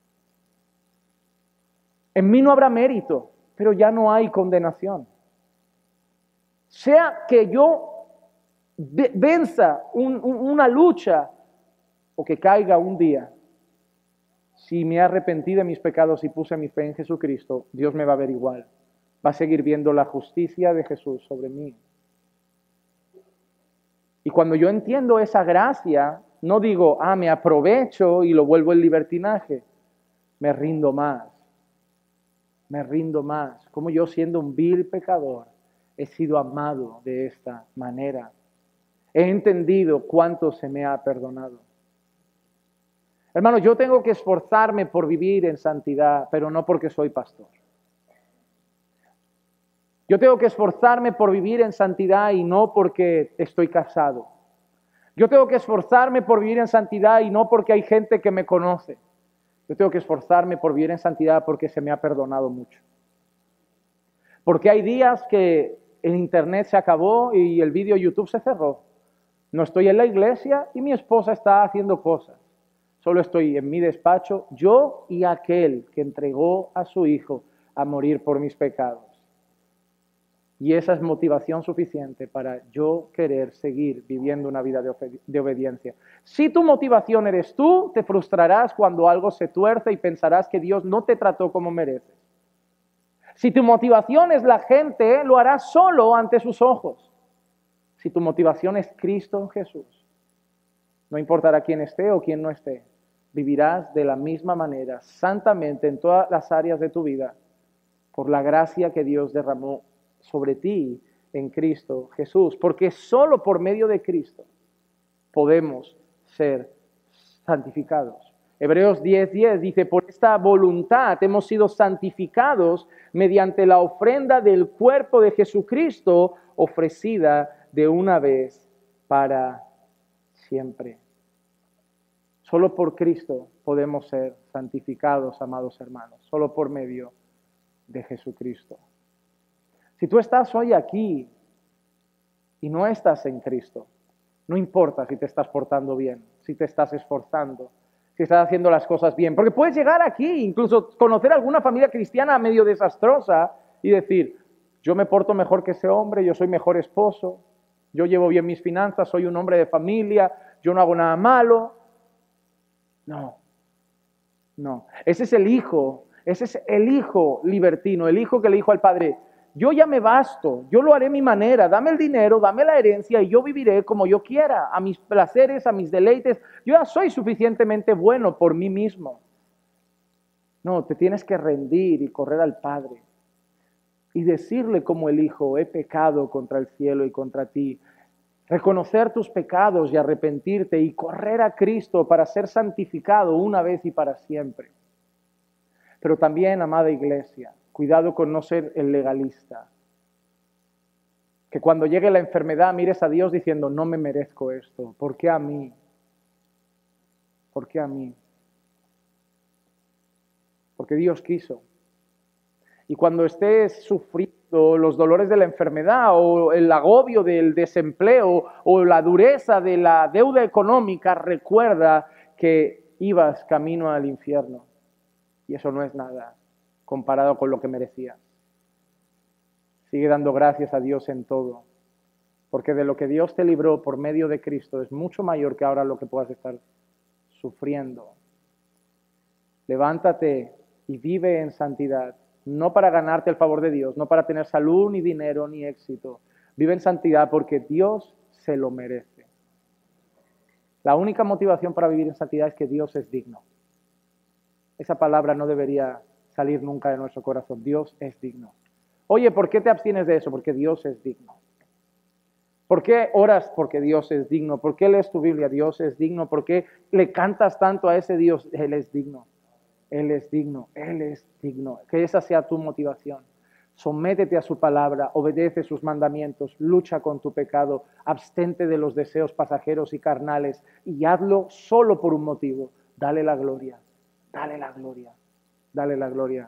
En mí no habrá mérito, pero ya no hay condenación. Sea que yo venza una lucha o que caiga un día, si me arrepentí de mis pecados y puse mi fe en Jesucristo, Dios me va a ver igual. Va a seguir viendo la justicia de Jesús sobre mí. Y cuando yo entiendo esa gracia, no digo, me aprovecho y lo vuelvo el libertinaje. Me rindo más. Me rindo más. Como yo, siendo un vil pecador, he sido amado de esta manera. He entendido cuánto se me ha perdonado. Hermanos, yo tengo que esforzarme por vivir en santidad, pero no porque soy pastor. Yo tengo que esforzarme por vivir en santidad y no porque estoy casado. Yo tengo que esforzarme por vivir en santidad y no porque hay gente que me conoce. Yo tengo que esforzarme por vivir en santidad porque se me ha perdonado mucho. Porque hay días que el internet se acabó y el vídeo YouTube se cerró. No estoy en la iglesia y mi esposa está haciendo cosas. Solo estoy en mi despacho, yo y aquel que entregó a su hijo a morir por mis pecados. Y esa es motivación suficiente para yo querer seguir viviendo una vida de obediencia. Si tu motivación eres tú, te frustrarás cuando algo se tuerce y pensarás que Dios no te trató como mereces. Si tu motivación es la gente, lo harás solo ante sus ojos. Si tu motivación es Cristo Jesús, no importará quién esté o quién no esté, vivirás de la misma manera, santamente en todas las áreas de tu vida, por la gracia que Dios derramó sobre ti en Cristo Jesús, porque solo por medio de Cristo podemos ser santificados. Hebreos 10:10 dice, por esta voluntad hemos sido santificados mediante la ofrenda del cuerpo de Jesucristo ofrecida de una vez para siempre. Solo por Cristo podemos ser santificados, amados hermanos, solo por medio de Jesucristo. Si tú estás hoy aquí y no estás en Cristo, no importa si te estás portando bien, si te estás esforzando, si estás haciendo las cosas bien, porque puedes llegar aquí, incluso conocer alguna familia cristiana medio desastrosa y decir, yo me porto mejor que ese hombre, yo soy mejor esposo, yo llevo bien mis finanzas, soy un hombre de familia, yo no hago nada malo. No, ese es el hijo libertino, el hijo que le dijo al padre, yo ya me basto, yo lo haré a mi manera, dame el dinero, dame la herencia y yo viviré como yo quiera, a mis placeres, a mis deleites, yo ya soy suficientemente bueno por mí mismo. No, te tienes que rendir y correr al Padre y decirle como el hijo, he pecado contra el cielo y contra ti. reconocer tus pecados y arrepentirte y correr a Cristo para ser santificado una vez y para siempre. Pero también, amada iglesia, cuidado con no ser el legalista. Que cuando llegue la enfermedad mires a Dios diciendo, no me merezco esto. ¿Por qué a mí? ¿Por qué a mí? Porque Dios quiso. Y cuando estés sufriendo los dolores de la enfermedad o el agobio del desempleo o la dureza de la deuda económica, recuerda que ibas camino al infierno. Y eso no es nada comparado con lo que merecías. Sigue dando gracias a Dios en todo, porque de lo que Dios te libró por medio de Cristo es mucho mayor que ahora lo que puedas estar sufriendo. Levántate y vive en santidad, no para ganarte el favor de Dios, no para tener salud, ni dinero, ni éxito. Vive en santidad porque Dios se lo merece. La única motivación para vivir en santidad es que Dios es digno. Esa palabra no debería salir nunca de nuestro corazón. Dios es digno. Oye, ¿por qué te abstienes de eso? Porque Dios es digno. ¿Por qué oras? Porque Dios es digno. ¿Por qué lees tu Biblia? Dios es digno. ¿Por qué le cantas tanto a ese Dios? Él es digno. Él es digno. Él es digno. Que esa sea tu motivación. Sométete a su palabra, obedece sus mandamientos, lucha con tu pecado, abstente de los deseos pasajeros y carnales y hazlo solo por un motivo. Dale la gloria. Dale la gloria, dale la gloria.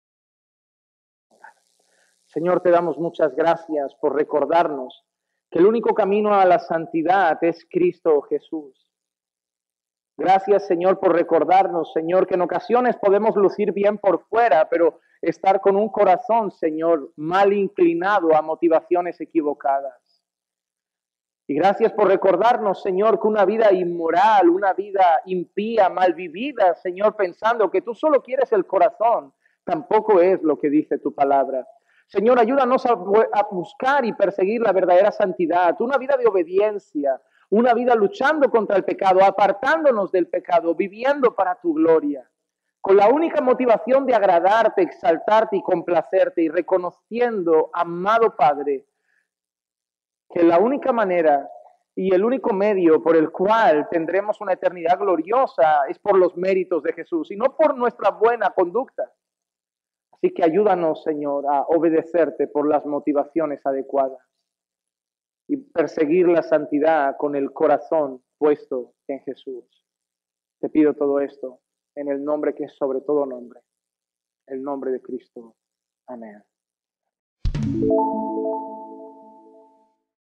Señor, te damos muchas gracias por recordarnos que el único camino a la santidad es Cristo Jesús. Gracias, Señor, por recordarnos, Señor, que en ocasiones podemos lucir bien por fuera, pero estar con un corazón, Señor, mal inclinado a motivaciones equivocadas. Y gracias por recordarnos, Señor, que una vida inmoral, una vida impía, mal vivida, Señor, pensando que tú solo quieres el corazón, tampoco es lo que dice tu palabra. Señor, ayúdanos a buscar y perseguir la verdadera santidad, una vida de obediencia, una vida luchando contra el pecado, apartándonos del pecado, viviendo para tu gloria, con la única motivación de agradarte, exaltarte y complacerte y reconociendo, amado Padre, que la única manera y el único medio por el cual tendremos una eternidad gloriosa es por los méritos de Jesús y no por nuestra buena conducta. Así que ayúdanos, Señor, a obedecerte por las motivaciones adecuadas y perseguir la santidad con el corazón puesto en Jesús. Te pido todo esto en el nombre que es sobre todo nombre, el nombre de Cristo. Amén.